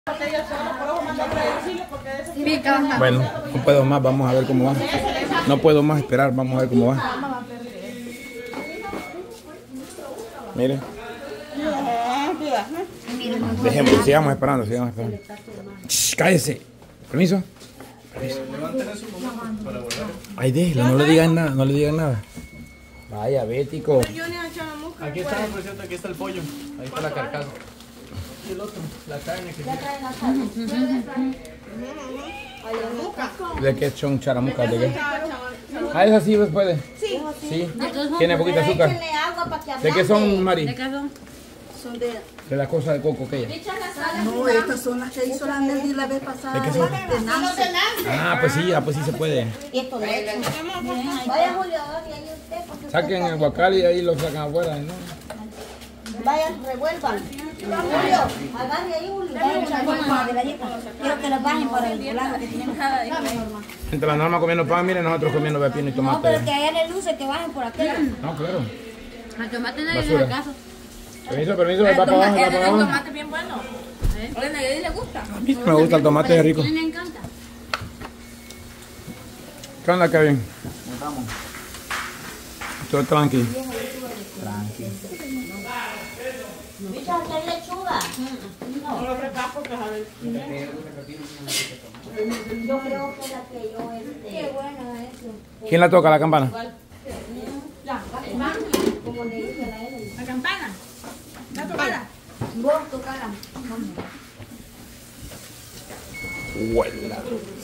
Bueno, no puedo más, vamos a ver cómo va. No puedo más esperar, vamos a ver cómo va. Mire. Dejemos, sigamos esperando, sigamos esperando. Shh, cállese. Permiso. Ay, déjelo, no le digan nada, no le digan nada. Vaya, bético. Aquí está, presente, aquí está el pollo. Ahí está la carcasa. Y el otro, la carne que ¿De qué son charamucas? ¿De qué? Ah, esa sí puede. Sí. Sí. Tiene poquita azúcar. ¿De qué son, Mari? ¿De qué son? Son de la cosa de coco que ella. No, estas son las que hizo la Nelly la vez pasada. ¿De qué son? De Nancy. Ah, pues sí se puede. Vaya Julio, ahí usted. Saquen el guacal y ahí lo sacan afuera, ¿no? Vaya, revuelvan. Julio, agarre ahí, Julio. Quiero que los bajen para el lado que tienen cada día. Entre la Norma comiendo pan, miren nosotros comiendo pepino y tomate. No, pero que allá le luce que bajen por aquí. No, claro. El tomate nadie le da caso. Permiso, el papa abajo, El tomate es bien bueno. A Nayeli le gusta. A mí me gusta el tomate, es rico. A mí me encanta. ¿Qué onda, Kevin? Vamos. Todo tranqui. Bicho, aquí hay lechuga. No lo refresco que sabe. Yo creo que la que yo Qué bueno eso. ¿Quién la toca, la campana? Como le dije a él. La campana. La tocada. Vos tocara. Huela.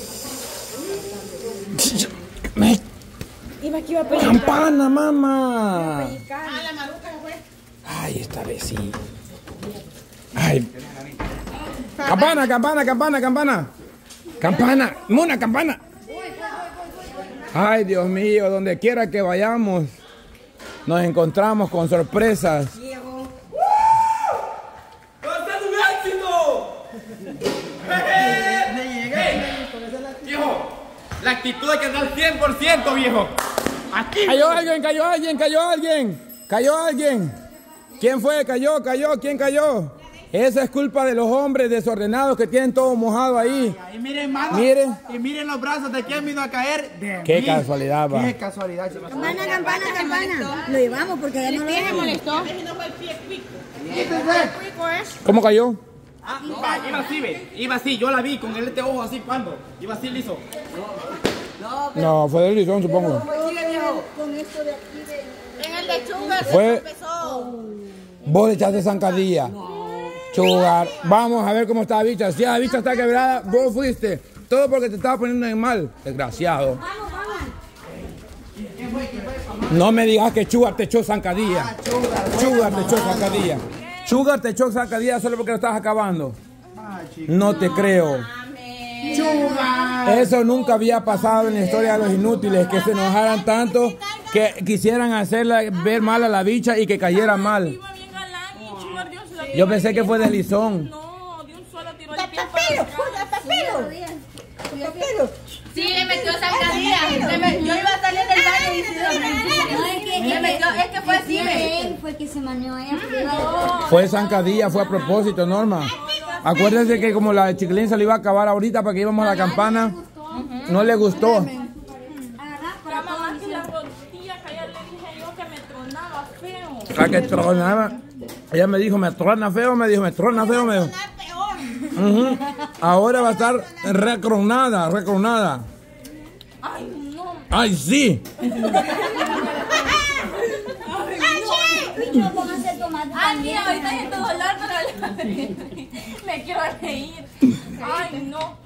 Iba que iba a pellizcar. ¡Campana, mamá! Ah, la maruca fue. Ay, esta vez sí. Ay. Campana. Campana. Mona, campana. Ay, Dios mío, donde quiera que vayamos, nos encontramos con sorpresas. Viejo, la actitud hay que dar 100%, viejo. Aquí. Cayó alguien. ¿Quién fue? ¿Quién cayó? Esa es culpa de los hombres desordenados que tienen todo mojado ahí. Y miren, hermano. Miren. Y miren los brazos de quién vino a caer. De Qué mí. casualidad, va. Qué casualidad, chicos. Campana. Lo llevamos porque ya no lo Me molestó. ¿Cómo cayó? Ah, iba así, ve. Iba así, yo la vi con este ojo así cuando. Iba así liso. No, fue del lisón, supongo. Con esto de aquí En el lechuga Fue. empezó. Vos le echaste zancadilla. Chugar. Vamos a ver cómo está la bicha. Si la bicha está quebrada, vos fuiste. Todo porque te estaba poniendo en mal. Desgraciado. No me digas que Chugar te echó zancadilla. Chugar te echó zancadilla solo porque lo estás acabando. No te creo. Eso nunca había pasado en la historia de los inútiles, que se enojaran tanto que quisieran hacerla ver mal a la bicha y que cayera mal. Iba bien galán y Chugar dio un solo Yo pensé que fue deslizón. No, de un solo tiro de pie para Pero. Sí, le metió zancadilla. Yo iba a salir del baño y se metió. Es que fue así, ve. Fue que se maneó ella. Fue zancadilla, fue a propósito, Norma. Acuérdense que como la de Chiquilín se le iba a acabar ahorita para que íbamos a la campana, no le gustó. La mamá que la rodilla que ayer le dije yo que me tronaba feo. La que tronaba. Ella me dijo, me trona feo, me dijo. Ujú. Ahora va a estar recronada. Ay, no. ¡Ay, sí! Ay, mira, ahorita siento dolor, pero me quiero reír. Ay, no.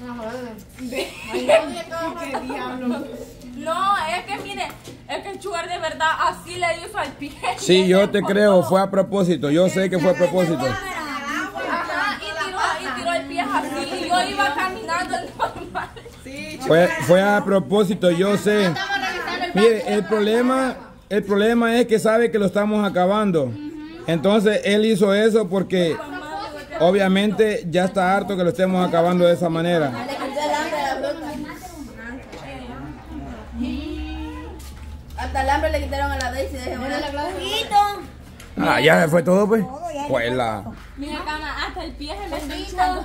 ¿Qué diablo? No, es que mire, es que el Chugar de verdad así le hizo al pie. Sí, yo te creo, fue a propósito. Yo sé que fue a propósito. Ajá, y tiró el pie así. Y yo iba caminando normal. Fue a propósito, yo sé. Mire, el problema es que sabe que lo estamos acabando. Entonces él hizo eso porque obviamente ya está harto que lo estemos acabando de esa manera. Hasta el hambre le quitaron a la Daisy. Ah, ya fue todo, pues. Pues la... Mira, cama, hasta el pie se me está hinchando.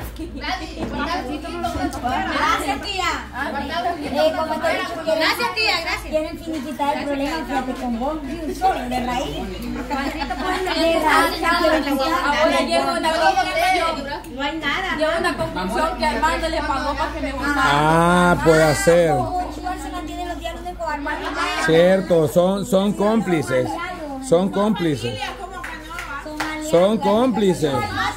Gracias, tía. Como te he dicho, gracias, tía, gracias. Quieren finiquitar el problema, fíjate, con vos, solo, de raíz. Ahora llego a una conclusión. No hay nada. Llego a una conclusión que Armando le pagó para que me gustara. Ah, puede ser. Se mantienen los diálogos de Armando. Cierto, son cómplices. Son cómplices. Son cómplices.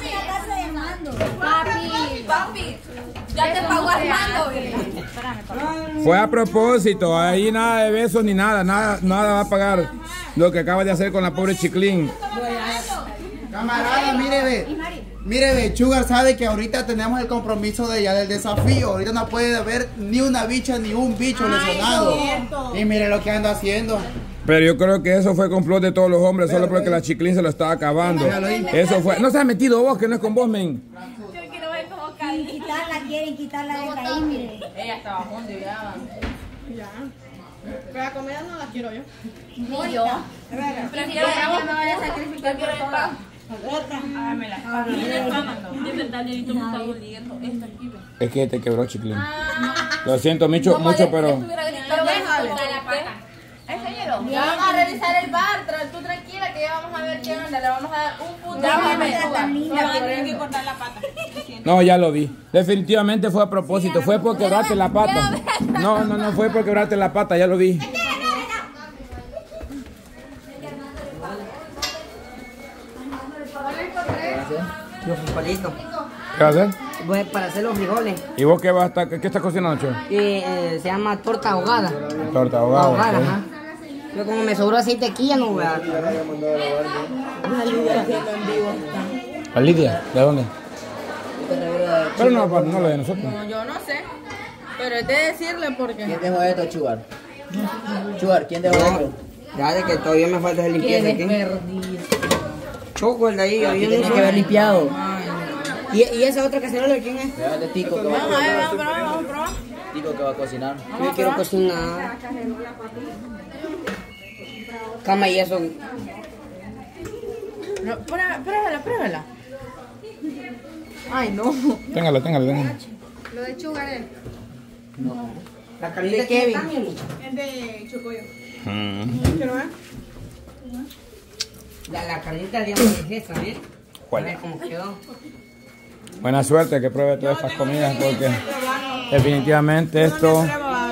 Papi, ya te pagó Armando. Fue a propósito, ahí nada de besos ni nada, nada va a pagar lo que acaba de hacer con la pobre Chiclín. Camarada, mire ve, Sugar sabe que ahorita tenemos el compromiso de ya del desafío. Ahorita no puede haber ni una bicha ni un bicho lesionado. Y mire lo que anda haciendo. Pero yo creo que eso fue complot de todos los hombres, solo porque la Chiclín se lo estaba acabando. Eso fue. No se ha metido vos, que no es con vos, men. Yo quiero ver cómo caí. Quieren quitarla de raíz, mire. Ella estaba junto ya. Ya. Pero la comida no la quiero yo. Ni yo. Prefiero que me vaya a sacrificar por toda. De verdad, Lelito, me está doliendo. Esto aquí, ve. Es que te quebró Chiclín. Lo siento mucho, pero... Ya vamos a revisar el bar, tú tranquila que ya vamos a ver qué onda, le vamos a dar un punto. Ya vamos a tener que cortar la pata. No, ya lo vi. Definitivamente fue a propósito, fue por quebrarte la pata. No fue por quebrarte la pata, ya lo vi. Los frijolitos. ¿Qué vas a hacer? Voy para hacer los frijoles. ¿Y vos qué estás cocinando, Cho? Se llama torta ahogada. Torta ahogada. Ahogada, ¿sí? ajá. Yo como me sobró aceite aquí ya no voy a... ¿A Lidia? ¿De dónde? Pero no lo de nosotros. No, yo no sé. Pero es de decirle porque. ¿Quién dejó esto, Sugar? Sugar, ¿quién dejó esto? Ya de que todavía me falta hacer limpieza aquí. Choco el de ahí. Tiene que haber limpiado. ¿Y esa otra cacerola quién es? Déjate Tico que va a Vamos a ver, cocinar. vamos a probar. Tico que va a cocinar. Yo quiero cocinar. Cama y eso. Pruébala. Ay, no. Téngalo. Lo de Sugar es. La carnita de Kevin. Es de Chocoyo. Mm. La carnita de hamburguesa, ¿eh? ¿Cuál? A ver cómo quedó. Buena suerte que pruebe todas estas comidas porque definitivamente esto...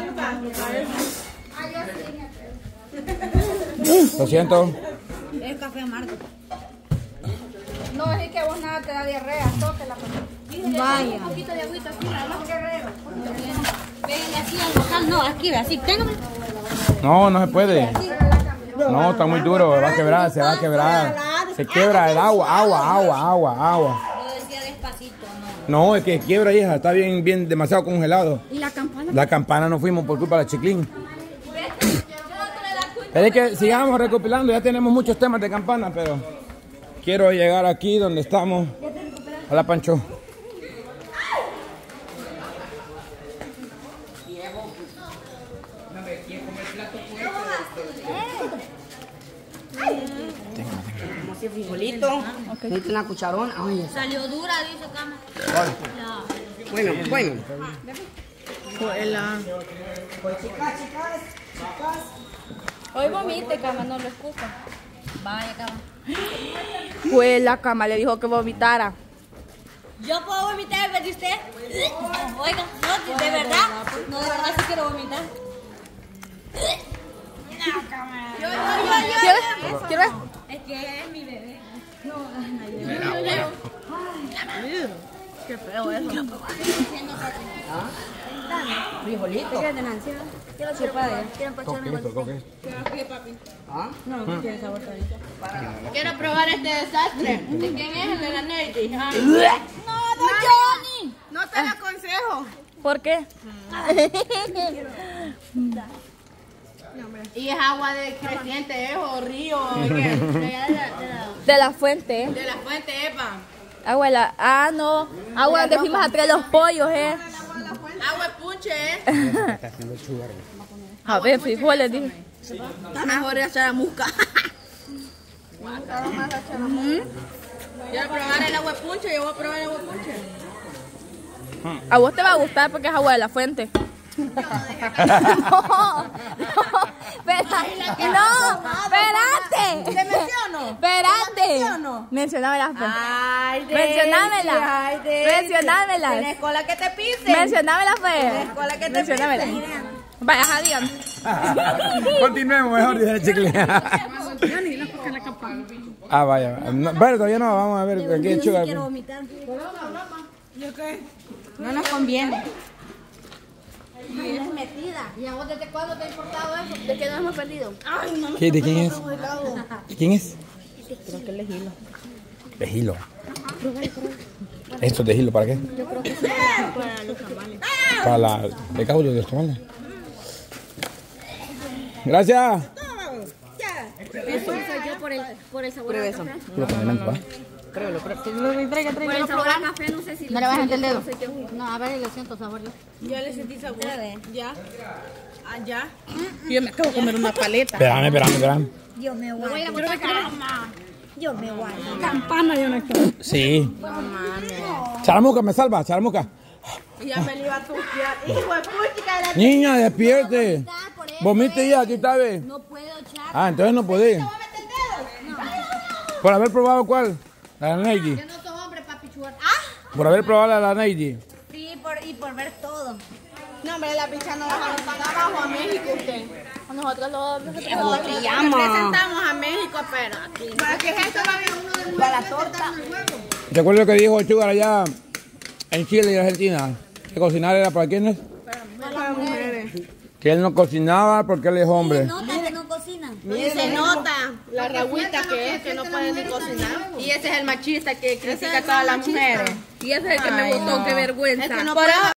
Lo siento. Es café amargo. No, es que vos nada te da diarrea, tóquela. Vaya. Un poquito de agüita así, nada más que Venga, así al local, no, aquí ve, así, téngame. No se puede. No, está muy duro, se va a quebrar. Se quiebra el agua. Lo decía despacito, No, es que quiebra, hija, está bien, demasiado congelado. ¿no? ¿Y la campana? La campana no fuimos por culpa de la Chiclín. Pero es que sigamos recopilando, ya tenemos muchos temas de campana, pero quiero llegar aquí donde estamos, a la Pancho. Como si frijolito. Necesito una cucharona. Ay, Salió dura, dice Cama. bueno. Hoy vomite, Cama, no lo escucha. Vaya, Cama. Pues la Cama le dijo que vomitara. ¿Yo puedo vomitar en vez de usted? Oiga, no, de verdad. No, de verdad sí quiero vomitar. No, cámara. ¿Quieres? Es que es mi bebé. Qué feo eso. Frijolito. Quiero chupada, quiero empacharme igual. No, no tiene sabor todavía. Quiero probar este desastre. ¿De quién es el de la Nady? ¡No, Johnny! No te lo aconsejo. ¿Por qué? Y es agua de creciente, o río, ¿qué? De la fuente. De la fuente, Epa. Agua de la... Ah, no. Agua donde fuimos a traer los pollos, Agua de punche, A ver, frijoles, dije. Está mejor echar a musca. Quiero probar el agua punche, yo voy a probar el agua punche. A vos te va a gustar porque es agua de la fuente. No, espérate. ¿Te menciono? Espérate. Mencionámela. Mencionámela. Mencionámela. ¿Tienes cola que te pise? Mencionámela, ¿Tienes cola que te mencionámela. pise? Vaya, Jadian. Continuemos mejor, dice el chicle. Ah, vaya. No, pero todavía no, vamos a ver aquí el Sugar. Quiero vomitar. No nos conviene. Es metida. ¿Y a vos desde cuándo te ha importado eso? ¿De qué nos hemos perdido? Ay, no me ¿Qué? ¿De quién es? ¿De quién es? creo que es Gilo. De Gilo. ¿Esto es de Gilo para qué? Yo creo que es para los tamales. Para la de caucho de los tamales. Gracias. Eso soy yo por el sabor al café. Lo condimento, ¿va? Pruébalo. Por el sabor al café, no sé si... No le bajes el dedo. No, a ver, lo siento, sabor yo. Ya le sentí sabor. Ya. Ah, ya. Yo me acabo de comer una paleta. Espérame. Yo me guardo. Yo me guardo. Campana yo no estoy. Sí. Charamuca, me salva, Charamuca. Ya me lo iba a tuquear. Hijo de puchica. Niña, despierte. Vomite ya, aquí está, ve. No puedo echar. Ah, entonces no podés. ¿Por haber probado cuál? La Neidi. Yo no soy hombre para pichuar. Por haber probado la Neidi. Sí, y por ver todo. No, hombre, la picha no baja abajo a México usted. Nosotros los Representamos a México, pero aquí. ¿Para qué es esto? Para la torta. ¿Te acuerdas lo que dijo Sugar allá en Chile y Argentina? Que cocinar era para quiénes? Para mujeres. Que él no cocinaba porque él es hombre. Nota que no cocinan. Se nota la ragüita que es, que no pueden ni cocinar. Y ese es el machista que critica a todas las mujeres. Y ese es el que me gustó, qué vergüenza. Es que no Por puede- eso